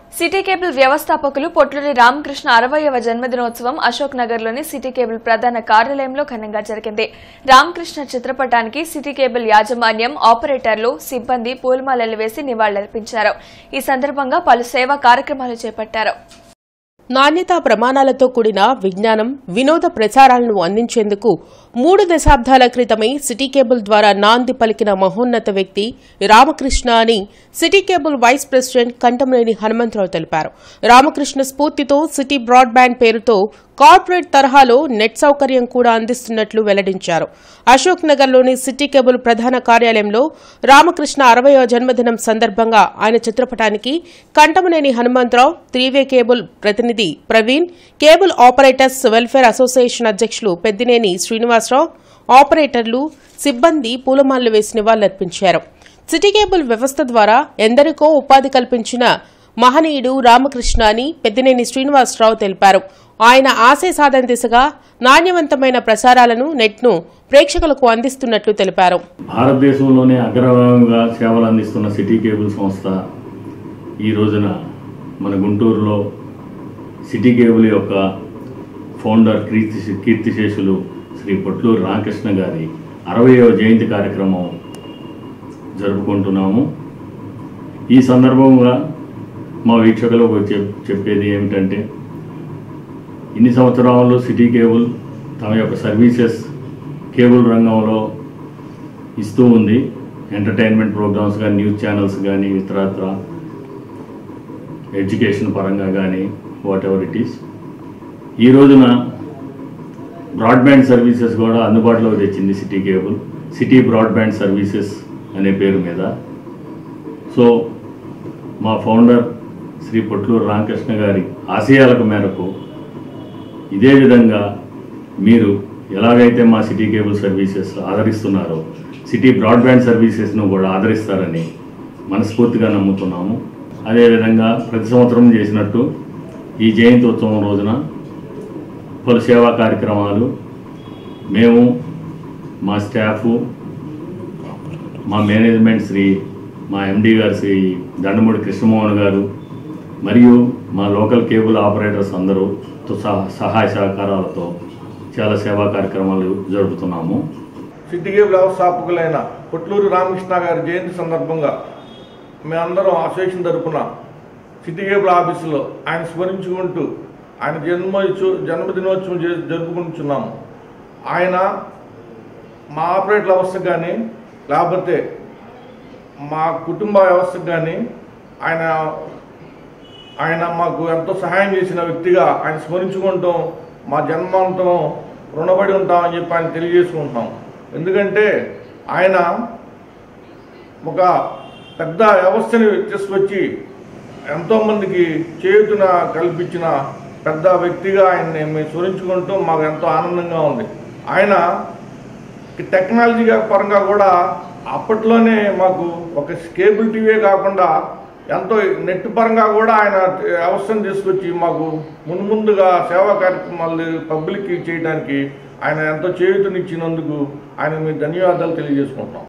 City cable వ్యవస్థాపకులు పొట్లూరి రామకృష్ణ 60వ జన్మదినోత్సవం అశోక్ నగర్లోని సిటీ కేబుల్ ప్రధాన కార్యాలయంలో ఘనంగా జరిగింది. రామకృష్ణ చిత్రపటానికి సిటీ కేబుల్ యాజమాన్యం, ఆపరేటర్లు, సిబ్బంది పూలమాలలు వేసి నివాళులర్పించారు. ఈ సందర్భంగా పలు సేవా కార్యక్రమాలు చేపట్టారు. నాణ్యతా ప్రమాణాలతో కూడిన విజ్ఞానం, వినోద ప్రచారాలను అందించేందుకు 3 దశాబ్దాల క్రితమే సిటీ కేబుల్ ద్వారా నాంది పలికిన మహోన్నత వ్యక్తి రామకృష్ణ అని city cable vice president Kantamaneni Hanumantharao తెలిపారు. రామకృష్ణ స్ఫూర్తితో సిటీ బ్రాడ్బ్యాండ్ పేరుతో కార్పొరేట్ తరహాలో నెట్ సౌకర్యం కూడా అందిస్తున్నట్లు వెల్లడించారు. అశోక్ నగర్లోని సిటీ కేబుల్ ప్రధాన కార్యాలయంలో రామకృష్ణ 60వ జన్మదినం సందర్భంగా ఆయన చిత్రపటానికి కంటమనేని హనుమంతరావు, 3వే కేబుల్ ప్రతినిధి Praveen, cable operators welfare association అధ్యక్షులు పెద్దినేని శ్రీనివాసరావు, ఆపరేటర్లు, సిబ్బంది పూలమాలలు వేసి నివాళులర్పించారు. సిటీ కేబుల్ వ్యవస్థ ద్వారా ఎందరికో ఉపాధి కల్పించిన మహనీయుడు రామకృష్ణ అని పెద్దినేని శ్రీనివాసరావు తెలిపారు. ఆయన ఆశయ సాధన దిశగా నాణ్యవంతమైన ప్రసారాలను, నెట్ను ప్రేక్షకులకు అందిస్తున్నట్లు తెలిపారు. భారతదేశంలోనే అగ్రభాగంగా సేవలు అందిస్తున్న సిటీ కేబుల్ సంస్థ ఈ రోజున మన గుంటూరులో సిటీ కేబుల్ యొక్క ఫౌండర్ కీర్తిశేషులు శ్రీ పొట్లూరి రామకృష్ణ గారి 60వ జయంతి కార్యక్రమం జరుపుకుంటున్నాము. ఈ సందర్భంగా మా వీక్షకులకు చెప్పేది ఏమిటంటే, ఇన్ని సంవత్సరాల్లో సిటీ కేబుల్ తమ యొక్క సర్వీసెస్ కేబుల్ రంగంలో ఇస్తూ ఉంది. ఎంటర్టైన్మెంట్ ప్రోగ్రామ్స్ కానీ, న్యూస్ ఛానల్స్ కానీ, ఇతరత్ర ఎడ్యుకేషన్ పరంగా కానీ, వాట్ ఎవర్ ఇట్ ఈస్. ఈ రోజున బ్రాడ్బ్యాండ్ సర్వీసెస్ కూడా అందుబాటులోకి తెచ్చింది city cable. City broadband services అనే పేరు మీద. సో మా ఫౌండర్ శ్రీ పొట్లూరి రామకృష్ణ గారి ఆశయాలకు మేరకు ఇదే విధంగా మీరు ఎలాగైతే మా సిటీ కేబుల్ సర్వీసెస్ ఆదరిస్తున్నారో, సిటీ బ్రాడ్బ్యాండ్ సర్వీసెస్ను కూడా ఆదరిస్తారని మనస్ఫూర్తిగా నమ్ముతున్నాము. అదేవిధంగా ప్రతి సంవత్సరం చేసినట్టు ఈ జయంతి ఉత్సవం రోజున పలు సేవా కార్యక్రమాలు మేము, మా స్టాఫు, మా మేనేజ్మెంట్ మా ఎండీ గారు శ్రీ దండమూడి కృష్ణమోహన్ గారు మరియు మా లోకల్ కేబుల్ ఆపరేటర్స్ అందరూ సహాయ సహకారాలతో చాలా సేవా కార్యక్రమాలు జరుపుతున్నాము. సిటీ కేబుల్ వ్యవస్థాపకులైన పొట్లూరి రామకృష్ణ గారి జయంతి సందర్భంగా మేమందరం అసోసియేషన్ తరపున సిటీ కేబుల్ ఆఫీసులో ఆయన స్మరించుకుంటూ ఆయన జన్మదినోత్సవం జరుపుకుంటున్నాము. ఆయన మా ఆపరేటర్ వ్యవస్థకు కానీ, లేకపోతే మా కుటుంబ వ్యవస్థకు కానీ ఆయన మాకు ఎంతో సహాయం చేసిన వ్యక్తిగా ఆయన స్మరించుకుంటాం. మా జన్మాంతం రుణపడి ఉంటామని చెప్పి ఆయన తెలియజేసుకుంటాం. ఎందుకంటే ఆయన ఒక పెద్ద వ్యవస్థని తీసుకొచ్చి ఎంతోమందికి చేయూతన కల్పించిన పెద్ద వ్యక్తిగా ఆయన్ని మేము స్మరించుకుంటూ మాకు ఎంతో ఆనందంగా ఉంది. ఆయన టెక్నాలజీ పరంగా కూడా అప్పట్లోనే మాకు ఒక కేబుల్ టీవీ కాకుండా ఎంతో నెట్ పరంగా కూడా ఆయన వ్యవస్థను తీసుకొచ్చి మాకు ముందుగా సేవా కార్యక్రమాలు పబ్లిక్కి చేయడానికి ఆయన ఎంతో చేయూతనిచ్చినందుకు ఆయన మీ ధన్యవాదాలు తెలియజేసుకుంటాం.